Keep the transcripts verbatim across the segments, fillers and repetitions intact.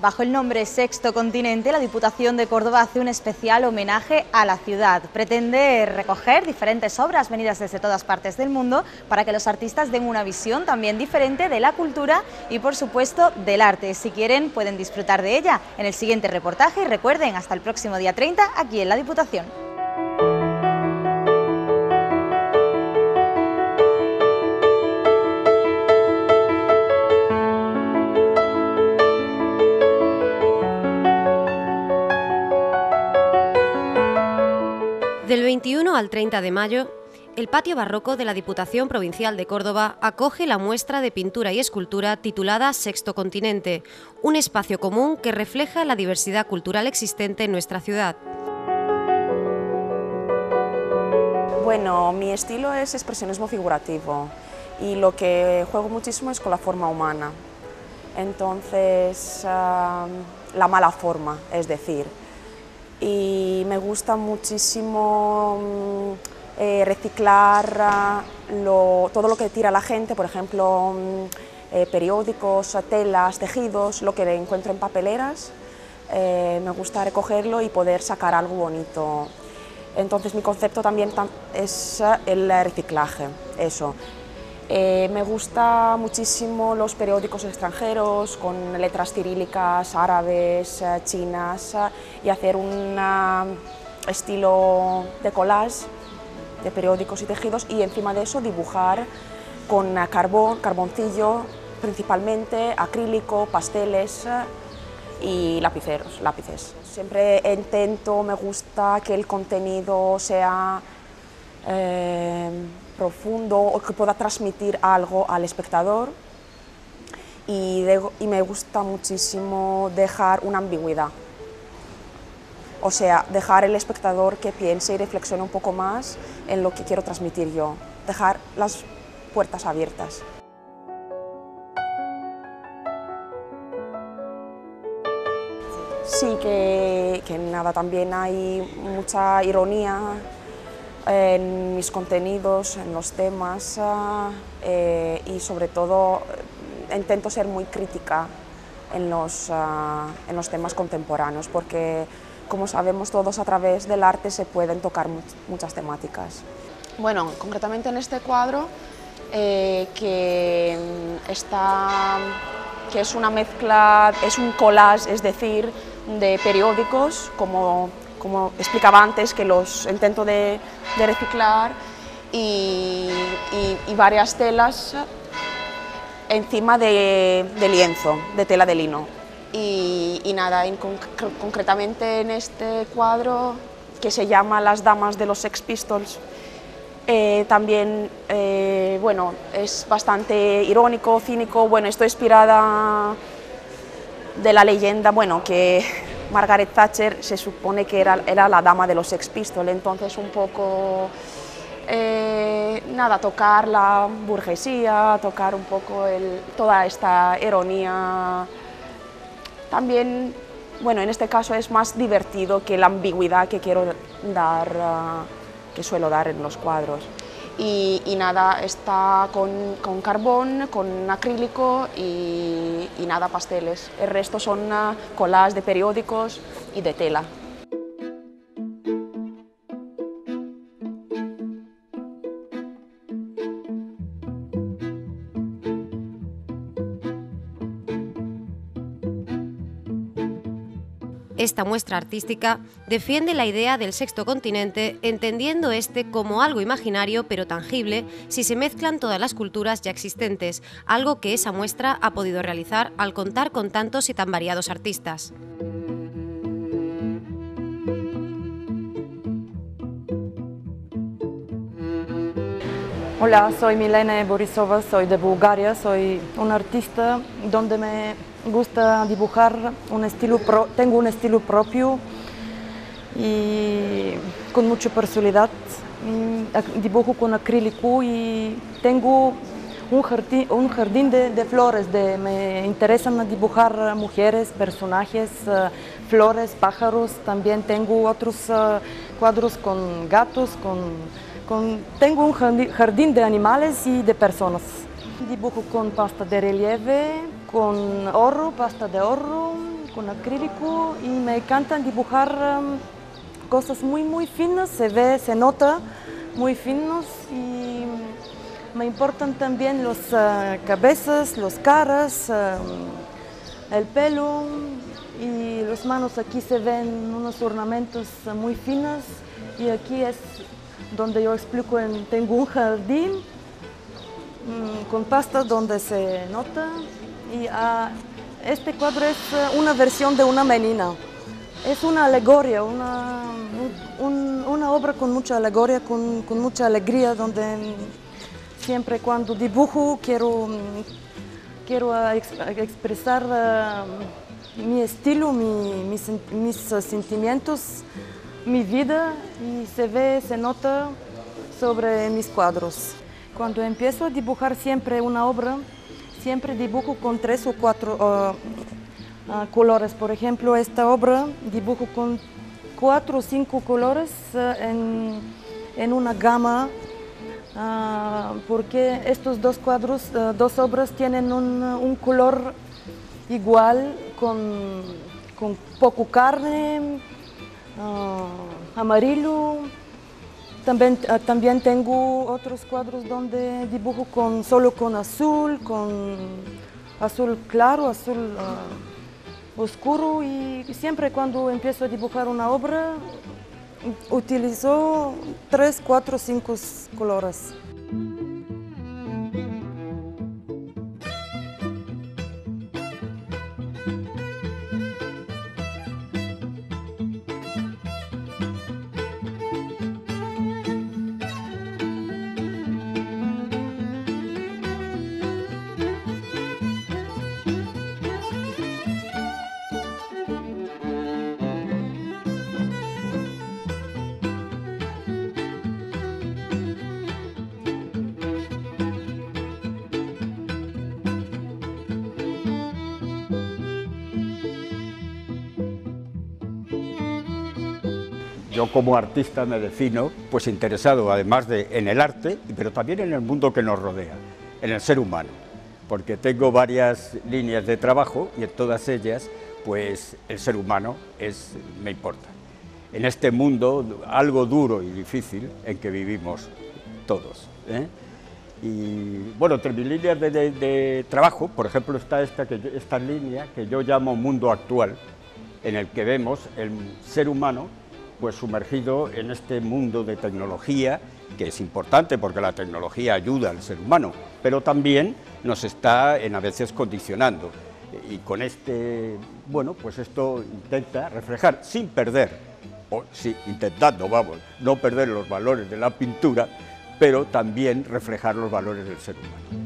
Bajo el nombre Sexto Continente, la Diputación de Córdoba hace un especial homenaje a la ciudad. Pretende recoger diferentes obras venidas desde todas partes del mundo para que los artistas den una visión también diferente de la cultura y, por supuesto, del arte. Si quieren, pueden disfrutar de ella en el siguiente reportaje y recuerden, hasta el próximo día treinta, aquí en la Diputación. Del veintiuno al treinta de mayo, el patio barroco de la Diputación Provincial de Córdoba acoge la muestra de pintura y escultura titulada Sexto Continente, un espacio común que refleja la diversidad cultural existente en nuestra ciudad. Bueno, mi estilo es expresionismo figurativo y lo que juego muchísimo es con la forma humana. Entonces, uh, la mala forma, es decir, y me gusta muchísimo eh, reciclar lo, todo lo que tira la gente, por ejemplo, eh, periódicos, telas, tejidos, lo que encuentro en papeleras, eh, me gusta recogerlo y poder sacar algo bonito. Entonces mi concepto también es el reciclaje, eso. Eh, me gusta muchísimo los periódicos extranjeros con letras cirílicas, árabes, eh, chinas, eh, y hacer un uh, estilo de collage de periódicos y tejidos y encima de eso dibujar con uh, carbón, carboncillo principalmente, acrílico, pasteles uh, y lapiceros, lápices. Siempre intento, me gusta que el contenido sea eh, profundo o que pueda transmitir algo al espectador y, de, y me gusta muchísimo dejar una ambigüedad, o sea, dejar el espectador que piense y reflexione un poco más en lo que quiero transmitir yo, dejar las puertas abiertas. Sí, que, que nada, también hay mucha ironía en mis contenidos, en los temas eh, y sobre todo intento ser muy crítica en los, uh, en los temas contemporáneos porque, como sabemos todos, a través del arte se pueden tocar much muchas temáticas. Bueno, concretamente en este cuadro eh, que, está, que es una mezcla, es un collage, es decir, de periódicos, como como explicaba antes, que los intento de, de reciclar y, y, y varias telas encima de, de lienzo, de tela de lino. Y, y nada, en, concretamente en este cuadro, que se llama Las Damas de los Sex Pistols, eh, también eh, bueno, es bastante irónico, cínico. Bueno, estoy inspirada de la leyenda, bueno, que Margaret Thatcher se supone que era, era la dama de los Sex Pistols, entonces un poco, eh, nada, tocar la burguesía, tocar un poco el, toda esta ironía. También, bueno, en este caso es más divertido que la ambigüedad que quiero dar, uh, que suelo dar en los cuadros. Y, y nada, está con, con carbón, con acrílico y, y nada, pasteles. El resto son uh, collages de periódicos y de tela. Esta muestra artística defiende la idea del sexto continente, entendiendo este como algo imaginario pero tangible si se mezclan todas las culturas ya existentes, algo que esa muestra ha podido realizar al contar con tantos y tan variados artistas. Hola, soy Milena Borisova, soy de Bulgaria, soy una artista donde me gusta dibujar un estilo pro, tengo un estilo propio y con mucha personalidad. Dibujo con acrílico y tengo un jardín, un jardín de, de flores, de, me interesan dibujar mujeres, personajes, uh, flores, pájaros. También tengo otros uh, cuadros con gatos, con, con, tengo un jardín de animales y de personas. Dibujo con pasta de relieve, con oro, pasta de oro, con acrílico y me encanta dibujar um, cosas muy muy finas, se ve, se nota muy finos y me importan también las uh, cabezas, las caras, uh, el pelo y las manos. Aquí se ven unos ornamentos uh, muy finos y aquí es donde yo explico, en, tengo un jardín um, con pasta donde se nota y uh, este cuadro es uh, una versión de una menina. Es una alegoría, una, un, una obra con mucha alegoría, con, con mucha alegría, donde siempre cuando dibujo quiero, quiero ex, expresar uh, mi estilo, mi, mis, mis sentimientos, mi vida, y se ve, se nota sobre mis cuadros. Cuando empiezo a dibujar siempre una obra, siempre dibujo con tres o cuatro uh, Uh, colores. Por ejemplo, esta obra dibujo con cuatro o cinco colores uh, en, en una gama, uh, porque estos dos cuadros, uh, dos obras tienen un, un color igual, con, con poco carne, uh, amarillo. También, uh, también tengo otros cuadros donde dibujo con, solo con azul, con azul claro, azul uh, oscuro, y siempre cuando empiezo a dibujar una obra utilizo tres, cuatro, cinco colores. Yo como artista me defino pues interesado además de en el arte, pero también en el mundo que nos rodea, en el ser humano, porque tengo varias líneas de trabajo y en todas ellas pues el ser humano es, me importa. En este mundo algo duro y difícil en que vivimos todos, ¿eh? Y bueno, entre mis líneas de, de, de trabajo, por ejemplo, está esta, que, esta línea que yo llamo mundo actual, en el que vemos el ser humano pues sumergido en este mundo de tecnología, que es importante porque la tecnología ayuda al ser humano, pero también nos está en a veces condicionando. Y con este, bueno, pues esto intenta reflejar, sin perder, o sí, intentando, vamos, no perder los valores de la pintura, pero también reflejar los valores del ser humano.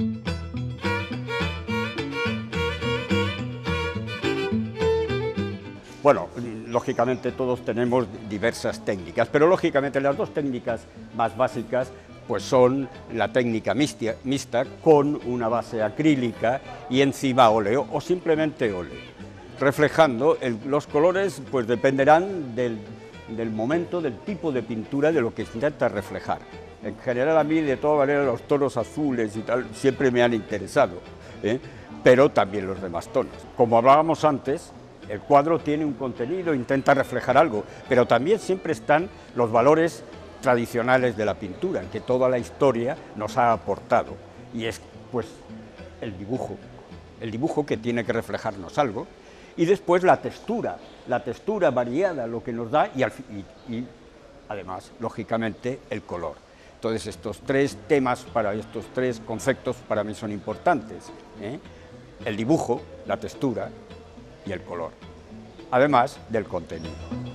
Bueno, lógicamente todos tenemos diversas técnicas, pero lógicamente las dos técnicas más básicas pues son la técnica mixta, mixta con una base acrílica y encima óleo o simplemente óleo. Reflejando, el, los colores pues dependerán del, del momento, del tipo de pintura, de lo que se intenta reflejar. En general a mí de todas maneras los tonos azules y tal siempre me han interesado, ¿eh? Pero también los demás tonos. Como hablábamos antes, el cuadro tiene un contenido, intenta reflejar algo, pero también siempre están los valores tradicionales de la pintura, que toda la historia nos ha aportado, y es pues el dibujo, el dibujo que tiene que reflejarnos algo, y después la textura, la textura variada, lo que nos da, y, al, y, y además, lógicamente, el color. Entonces estos tres temas, para estos tres conceptos para mí son importantes, ¿eh? El dibujo, la textura y el color, además del contenido.